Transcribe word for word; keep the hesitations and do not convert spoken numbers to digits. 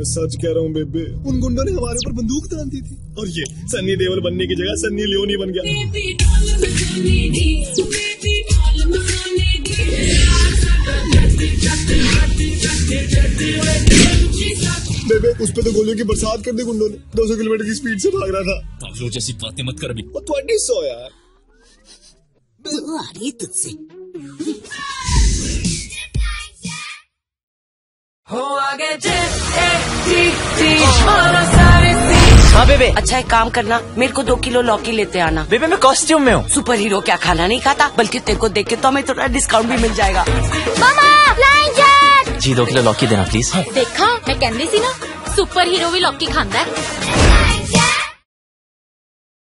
मैं सच कह रहा हूँ बेबे, उन गुंडों ने हमारे ऊपर बंदूक तान दी थी और ये सन्नी देओल बनने की जगह सन्नी लियोनी बन गया। बेबे उस पे तो गोलियों की बरसात कर दी गुंडों ने। दो सौ किलोमीटर की स्पीड से भाग रहा था। पागलों जैसी बातें मत कर अभी। वो ट्वेंटी सौ यार आ रही तुझसे। हाँ बेबे, अच्छा एक काम करना, मेरे को दो किलो लौकी लेते आना। बेबे मैं कॉस्ट्यूम में हूँ। सुपर हीरो क्या खाना नहीं खाता, बल्कि तेरे को देख के तो हमें थोड़ा डिस्काउंट भी मिल जाएगा। मामा फ्लाइंग जैट जी दो किलो लौकी देना प्लीज। देखा मैं कहती सी ना, सुपर हीरो भी लौकी खांदा है।